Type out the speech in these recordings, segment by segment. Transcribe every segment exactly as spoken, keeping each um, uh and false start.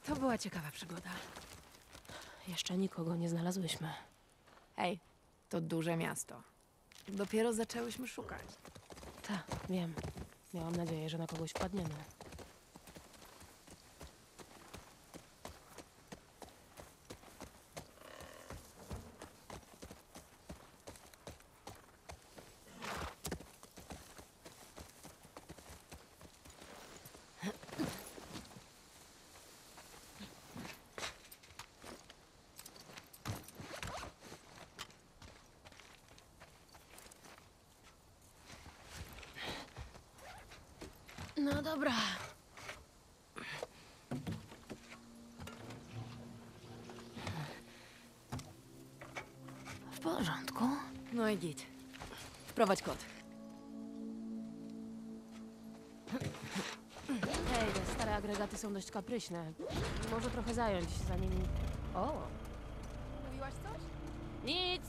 To była ciekawa przygoda. Jeszcze nikogo nie znalazłyśmy. Hej, to duże miasto. Dopiero zaczęłyśmy szukać. Tak, wiem. Miałam nadzieję, że na kogoś wpadniemy. No dobra. W porządku. No i git. Wprowadź kod. Hej, te stare agregaty są dość kapryśne. Może trochę zająć, zanim... O! Mówiłaś coś? Nic!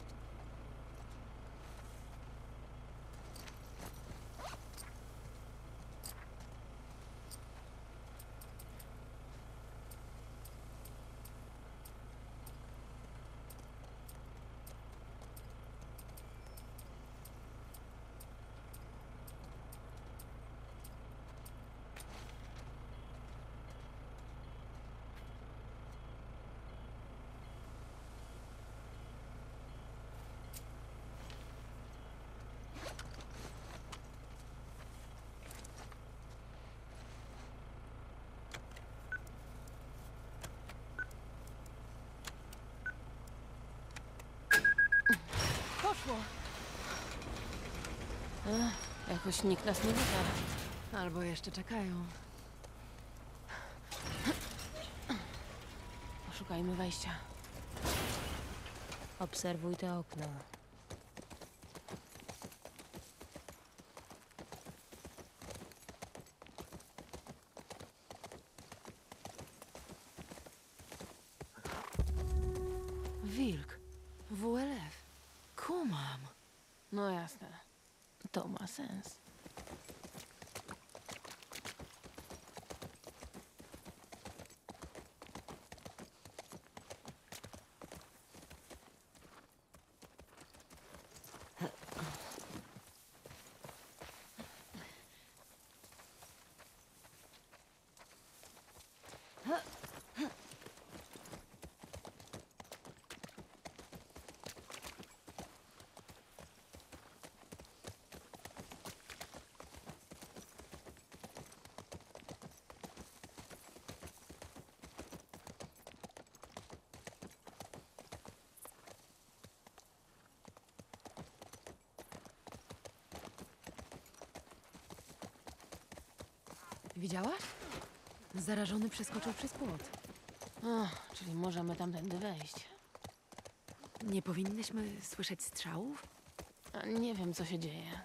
Poszło! Ech, jakoś nikt nas nie wita. Albo jeszcze czekają. Poszukajmy wejścia. Obserwuj te okna. Wilk. W L F. Kumam. No jasne. To ma sens. Widziałaś? Zarażony przeskoczył przez płot. O, czyli możemy tamtędy wejść. Nie powinnyśmy słyszeć strzałów? A nie wiem, co się dzieje.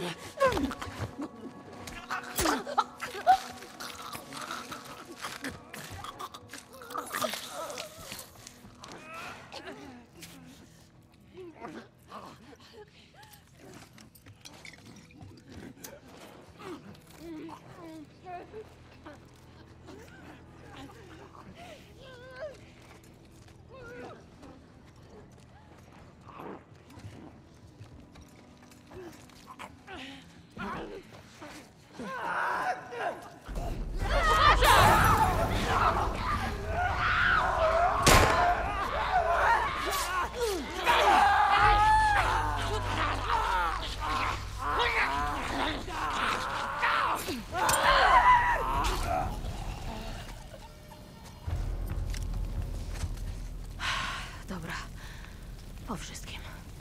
Dobra, po wszystkim.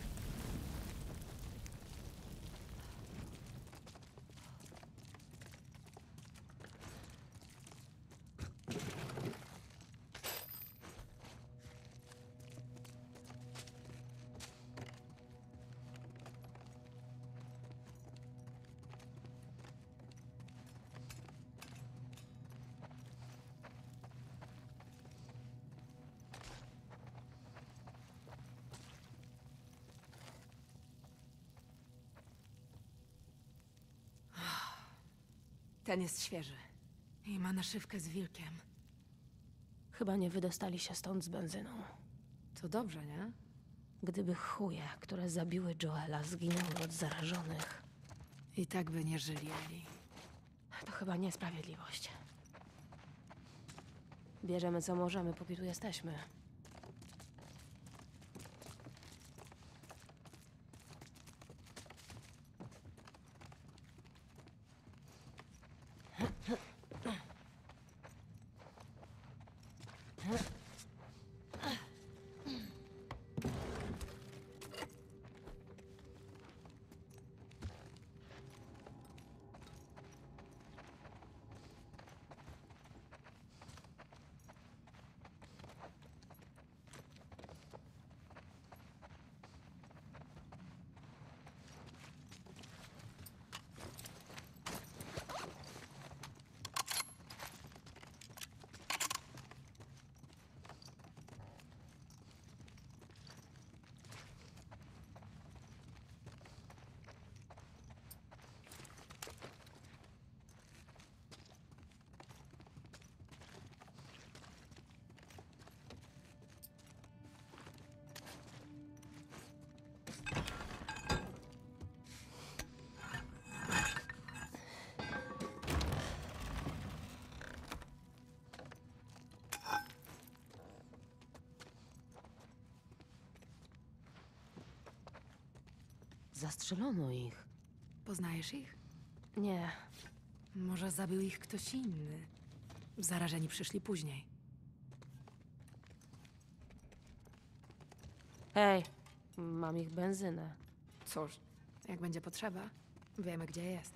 Ten jest świeży. I ma naszywkę z wilkiem. Chyba nie wydostali się stąd z benzyną. To dobrze, nie? Gdyby chuje, które zabiły Joela, zginęły od zarażonych, I tak by nie żyli, Eli. to chyba niesprawiedliwość. Bierzemy co możemy, póki tu jesteśmy. Zastrzelono ich. Poznajesz ich? Nie, Może zabił ich ktoś inny. Zarażeni przyszli później. hej, mam ich benzynę. Cóż, jak będzie potrzeba, wiemy, gdzie jest.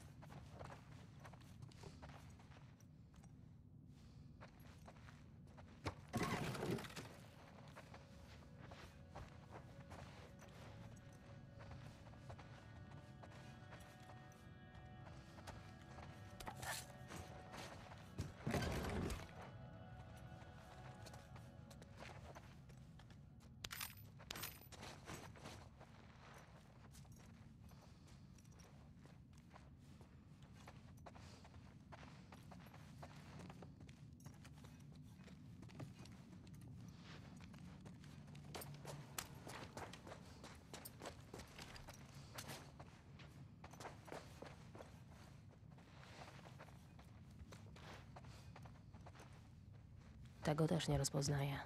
Tego też nie rozpoznaję.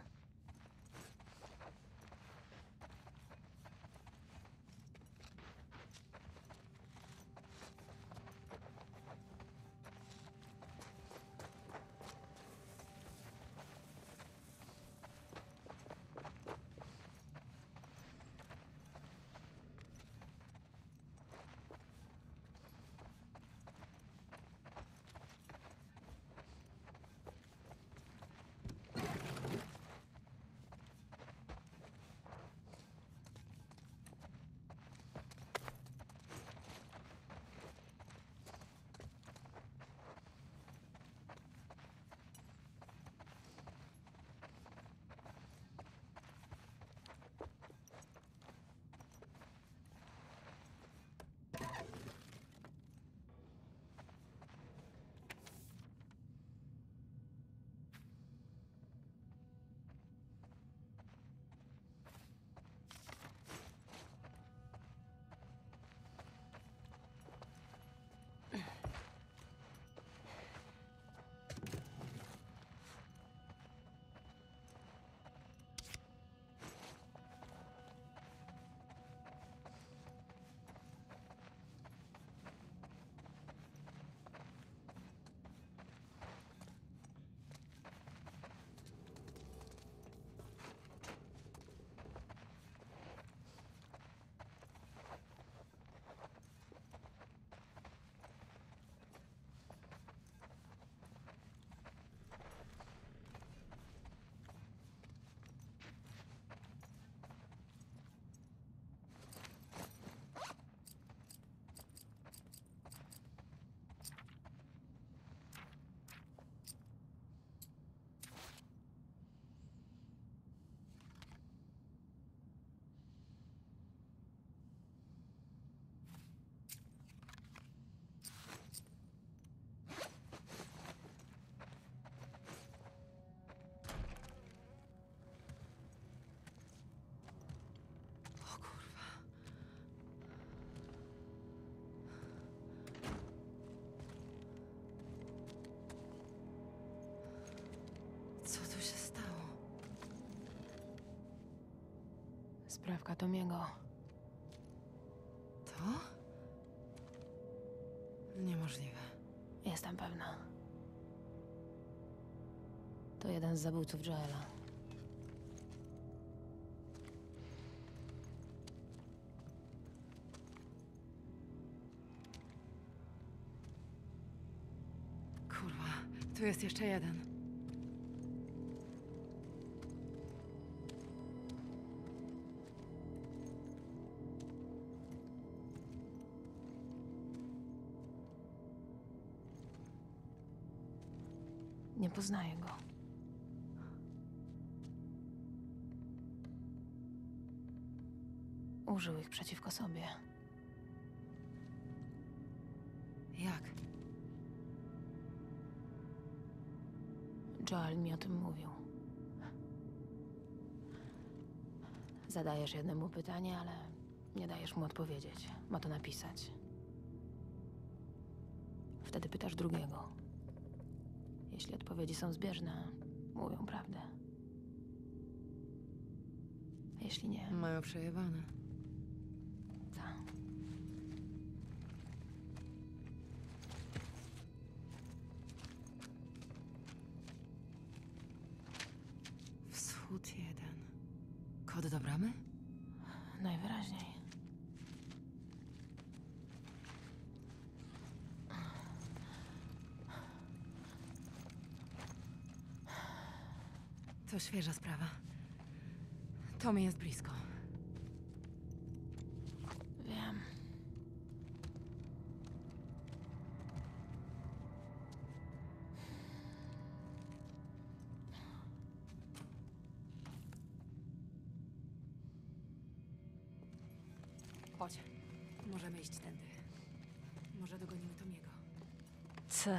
Sprawka Tomiego. To? Niemożliwe. Jestem pewna. To jeden z zabójców Joela. Kurwa, tu jest jeszcze jeden. Nie poznaję go. Użył ich przeciwko sobie. Jak? Joel mi o tym mówił. Zadajesz jednemu pytanie, ale nie dajesz mu odpowiedzieć. Ma to napisać. Wtedy pytasz drugiego. Jeśli odpowiedzi są zbieżne, mówią prawdę. Jeśli nie, Mają przejebane. tak. Wschód jeden. Kod do bramy? Najwyraźniej. To świeża sprawa. Tommy jest blisko. Wiem. Chodź. Możemy iść tędy. Może dogonimy Tomiego. Co?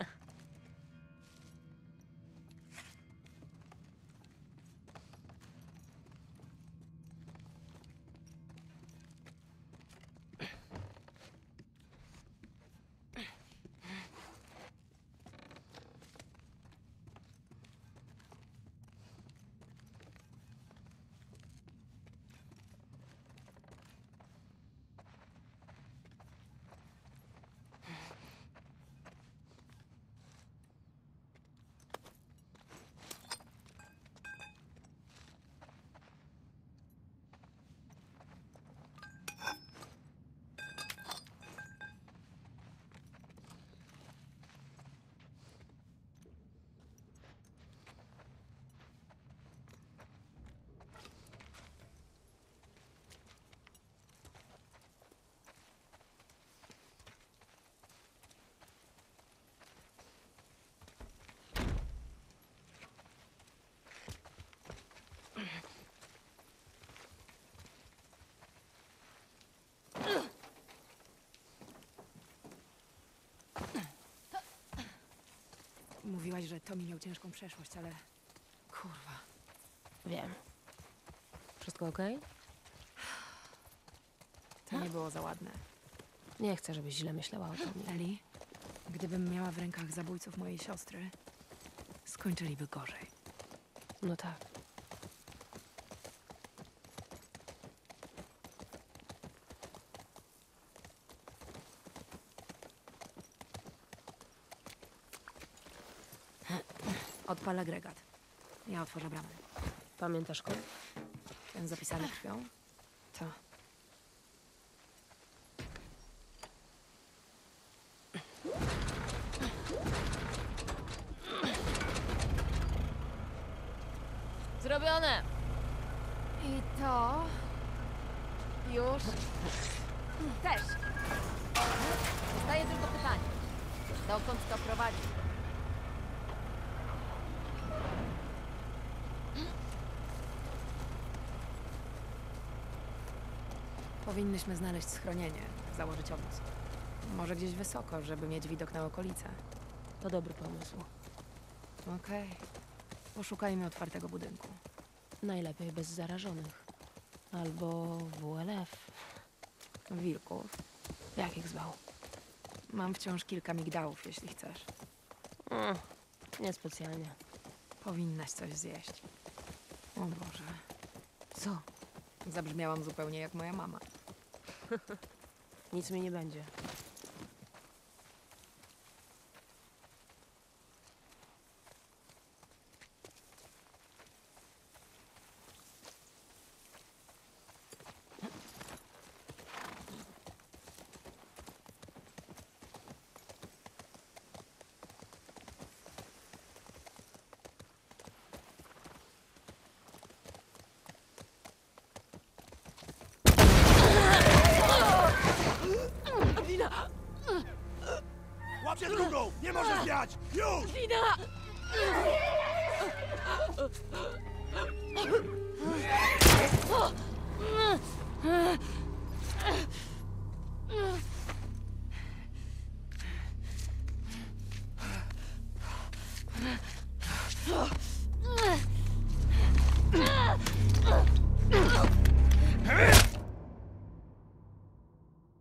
Mówiłaś, że Tommy miał ciężką przeszłość, ale... Kurwa. Wiem. Wszystko okej? To nie było za ładne. Nie chcę, żebyś źle myślała o Tomie. Eli, gdybym miała w rękach zabójców mojej siostry, skończyliby gorzej. No tak. Odpal agregat. Ja otworzę bramę. Pamiętasz kod? Ten zapisany krwią? To. Zrobione! I to... już... też. Zostaje tylko pytanie. Dokąd to prowadzi? Powinnyśmy znaleźć schronienie, założyć obóz. Może gdzieś wysoko, żeby mieć widok na okolice. To dobry pomysł. Okej. Poszukajmy otwartego budynku. Najlepiej bez zarażonych. Albo W L F. Wilków. Jak ich zwał? Mam wciąż kilka migdałów, jeśli chcesz. Mm, niespecjalnie. Powinnaś coś zjeść. O Boże. Co? Zabrzmiałam zupełnie jak moja mama. Nic mi nie będzie. Łap się drugą! Nie możesz wiać! Już! Lina!